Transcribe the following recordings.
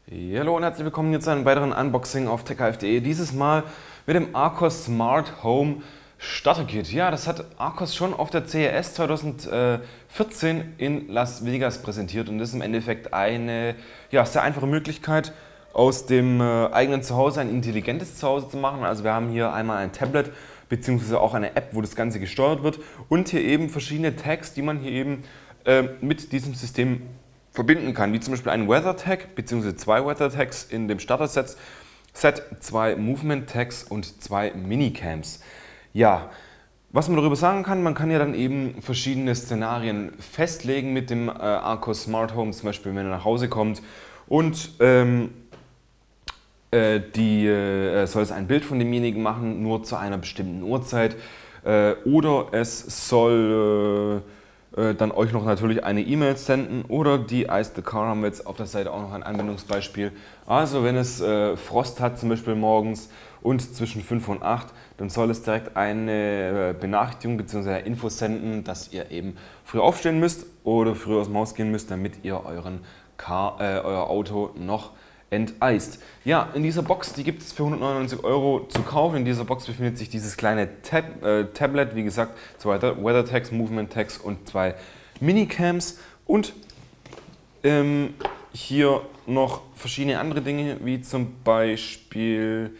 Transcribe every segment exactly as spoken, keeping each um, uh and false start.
Ja, hallo und herzlich willkommen hier zu einem weiteren Unboxing auf techhive punkt de. Dieses Mal mit dem Archos Smart Home Starter Kit. Ja, das hat Archos schon auf der C E S zweitausendvierzehn in Las Vegas präsentiert und das ist im Endeffekt eine ja, sehr einfache Möglichkeit, aus dem äh, eigenen Zuhause ein intelligentes Zuhause zu machen. Also wir haben hier einmal ein Tablet bzw. auch eine App, wo das Ganze gesteuert wird und hier eben verschiedene Tags, die man hier eben äh, mit diesem System verbinden kann, wie zum Beispiel ein Weather Tag bzw. zwei Weather Tags in dem Starter-Set, Set, zwei Movement Tags und zwei Minicams. Ja, was man darüber sagen kann, man kann ja dann eben verschiedene Szenarien festlegen mit dem äh, Archos Smart Home, zum Beispiel wenn er nach Hause kommt und ähm, äh, die äh, soll es ein Bild von demjenigen machen, nur zu einer bestimmten Uhrzeit äh, oder es soll äh, dann euch noch natürlich eine E-Mail senden oder die Ice the Car haben wir jetzt auf der Seite auch noch ein Anwendungsbeispiel. Also wenn es äh, Frost hat zum Beispiel morgens und zwischen fünf und acht, dann soll es direkt eine äh, Benachrichtigung bzw. Info senden, dass ihr eben früh aufstehen müsst oder früh aus dem Haus gehen müsst, damit ihr euren Car, äh, euer Auto noch enteist. Ja, in dieser Box, die gibt es für hundertneunundneunzig Euro zu kaufen. In dieser Box befindet sich dieses kleine Tab äh, Tablet, wie gesagt, zwei Weather Tags, Movement Tags und zwei Minicams und ähm, hier noch verschiedene andere Dinge, wie zum Beispiel,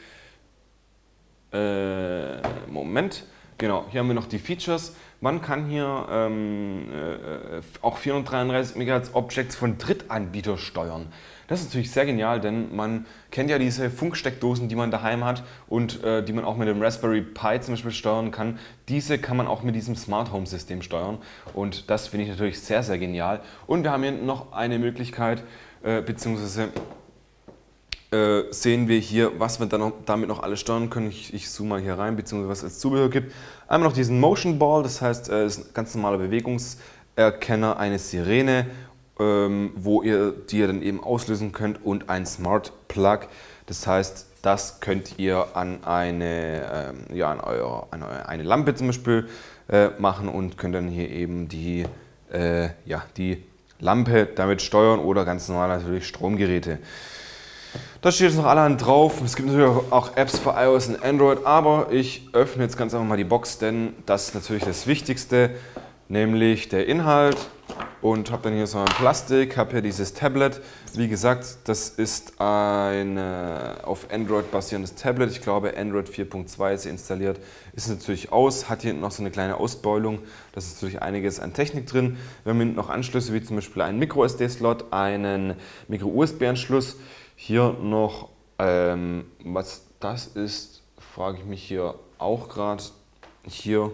äh, Moment, genau, hier haben wir noch die Features. Man kann hier ähm, äh, auch vierhundertdreiunddreißig Megahertz Objects von Drittanbietern steuern. Das ist natürlich sehr genial, denn man kennt ja diese Funksteckdosen, die man daheim hat und äh, die man auch mit dem Raspberry Pi zum Beispiel steuern kann. Diese kann man auch mit diesem Smart Home System steuern und das finde ich natürlich sehr, sehr genial. Und wir haben hier noch eine Möglichkeit, äh, beziehungsweise äh, sehen wir hier, was wir dann noch, damit noch alles steuern können. Ich, ich zoome mal hier rein, beziehungsweise was es als Zubehör gibt. Einmal noch diesen Motion Ball, das heißt, es äh, ist ein ganz normaler Bewegungserkenner, eine Sirene, ähm, wo ihr die ihr dann eben auslösen könnt und ein Smart Plug. Das heißt, das könnt ihr an eine, ähm, ja, an, euer, an eure, eine Lampe zum Beispiel äh, machen und könnt dann hier eben die, äh, ja, die Lampe damit steuern oder ganz normal natürlich Stromgeräte. Da steht jetzt noch allerhand drauf. Es gibt natürlich auch Apps für iOS und Android, aber ich öffne jetzt ganz einfach mal die Box, denn das ist natürlich das Wichtigste, nämlich der Inhalt. Und habe dann hier so ein Plastik, habe hier dieses Tablet. Wie gesagt, das ist ein auf Android basierendes Tablet. Ich glaube Android vier Punkt zwei ist installiert. Ist natürlich aus, hat hier noch so eine kleine Ausbeulung. Da ist natürlich einiges an Technik drin. Wir haben hier noch Anschlüsse wie zum Beispiel einen Micro S D-Slot, einen Micro U S B-Anschluss. Hier noch, ähm, was das ist, frage ich mich hier auch gerade. Hier,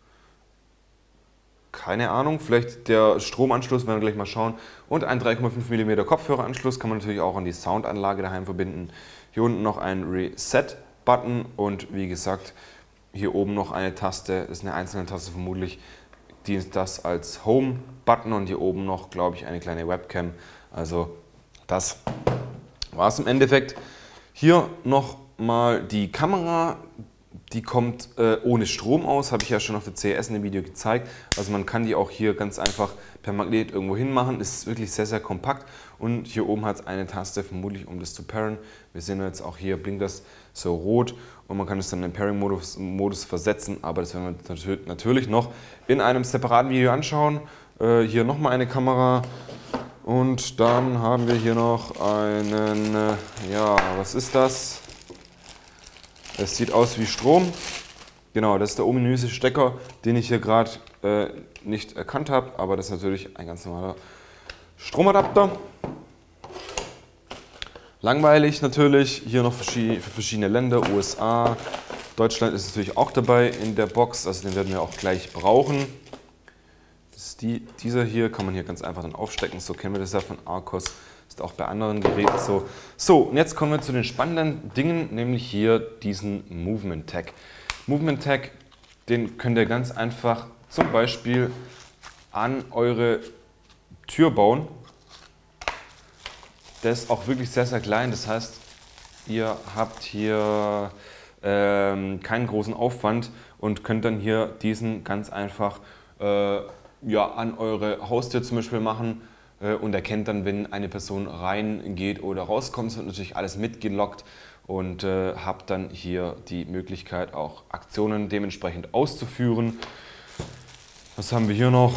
keine Ahnung, vielleicht der Stromanschluss, werden wir gleich mal schauen. Und ein drei Komma fünf Millimeter Kopfhöreranschluss kann man natürlich auch an die Soundanlage daheim verbinden. Hier unten noch ein Reset-Button und wie gesagt, hier oben noch eine Taste, das ist eine einzelne Taste vermutlich, dient das als Home-Button und hier oben noch, glaube ich, eine kleine Webcam. Also das war es im Endeffekt. Hier nochmal die Kamera, die kommt äh, ohne Strom aus, habe ich ja schon auf der C E S in dem Video gezeigt. Also man kann die auch hier ganz einfach per Magnet irgendwo hin machen. Ist wirklich sehr, sehr kompakt und hier oben hat es eine Taste, vermutlich um das zu pairen. Wir sehen jetzt auch hier blinkt das so rot und man kann es dann in den Pairing-Modus Modus versetzen, aber das werden wir natürlich noch in einem separaten Video anschauen. Äh, hier nochmal eine Kamera. Und dann haben wir hier noch einen, ja, was ist das? Es sieht aus wie Strom. Genau, das ist der ominöse Stecker, den ich hier gerade äh, nicht erkannt habe, aber das ist natürlich ein ganz normaler Stromadapter. Langweilig natürlich, hier noch für verschiedene Länder, U S A, Deutschland ist natürlich auch dabei in der Box, also den werden wir auch gleich brauchen. Die, dieser hier kann man hier ganz einfach dann aufstecken, so kennen wir das ja von Archos, ist auch bei anderen Geräten so. So, und jetzt kommen wir zu den spannenden Dingen, nämlich hier diesen Movement Tag. Movement Tag, den könnt ihr ganz einfach zum Beispiel an eure Tür bauen. Der ist auch wirklich sehr, sehr klein, das heißt, ihr habt hier ähm, keinen großen Aufwand und könnt dann hier diesen ganz einfach äh, ja, an eure Haustür zum Beispiel machen. äh, und erkennt dann, wenn eine Person reingeht oder rauskommt. Es wird natürlich alles mitgeloggt und äh, habe dann hier die Möglichkeit, auch Aktionen dementsprechend auszuführen. Was haben wir hier noch?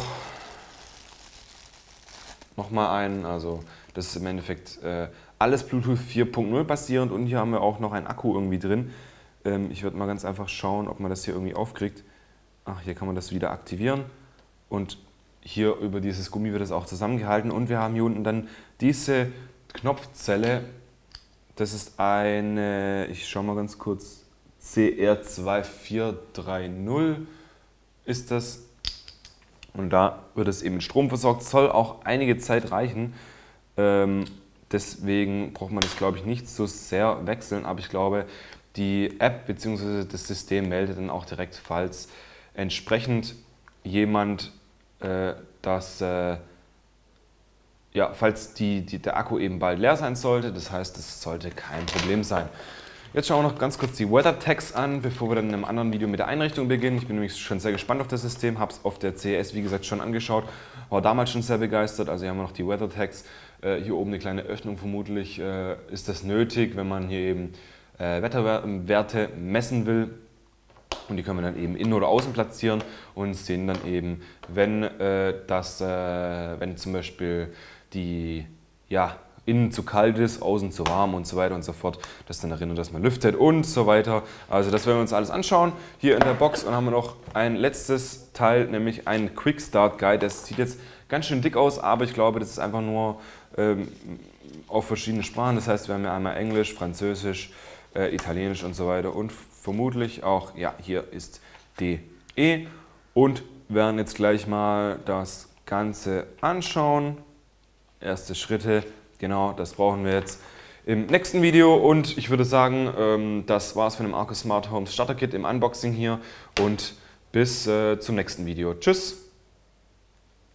Nochmal einen, also das ist im Endeffekt äh, alles Bluetooth vier Punkt null basierend und hier haben wir auch noch einen Akku irgendwie drin. Ähm, ich werde mal ganz einfach schauen, ob man das hier irgendwie aufkriegt. Ach, hier kann man das wieder aktivieren und hier über dieses Gummi wird es auch zusammengehalten und wir haben hier unten dann diese Knopfzelle. Das ist eine, ich schaue mal ganz kurz, C R zwei vier drei null ist das. Und da wird es eben mit Strom versorgt, soll auch einige Zeit reichen. Ähm, deswegen braucht man das, glaube ich, nicht so sehr wechseln. Aber ich glaube, die App bzw. das System meldet dann auch direkt, falls entsprechend jemand äh, das, äh, ja, falls die, die, der Akku eben bald leer sein sollte. Das heißt, das sollte kein Problem sein. Jetzt schauen wir noch ganz kurz die Weather Tags an, bevor wir dann in einem anderen Video mit der Einrichtung beginnen. Ich bin nämlich schon sehr gespannt auf das System, habe es auf der C E S, wie gesagt, schon angeschaut, war damals schon sehr begeistert. Also hier haben wir noch die Weather Tags, äh, hier oben eine kleine Öffnung, vermutlich äh, ist das nötig, wenn man hier eben äh, Wetterwerte messen will. Und die können wir dann eben innen oder außen platzieren und sehen dann eben, wenn, äh, das, äh, wenn zum Beispiel die, ja, innen zu kalt ist, außen zu warm und so weiter und so fort, das dann erinnert, dass man lüftet und so weiter. Also das werden wir uns alles anschauen hier in der Box und haben wir noch ein letztes Teil, nämlich ein Quick Start Guide. Das sieht jetzt ganz schön dick aus, aber ich glaube, das ist einfach nur ähm, auf verschiedene Sprachen. Das heißt, wir haben ja einmal Englisch, Französisch, äh, Italienisch und so weiter und vermutlich auch, ja, hier ist D E und werden jetzt gleich mal das Ganze anschauen. Erste Schritte. Genau, das brauchen wir jetzt im nächsten Video und ich würde sagen, das war's von dem Arcos Smart Home Starter Kit im Unboxing hier und bis zum nächsten Video. Tschüss!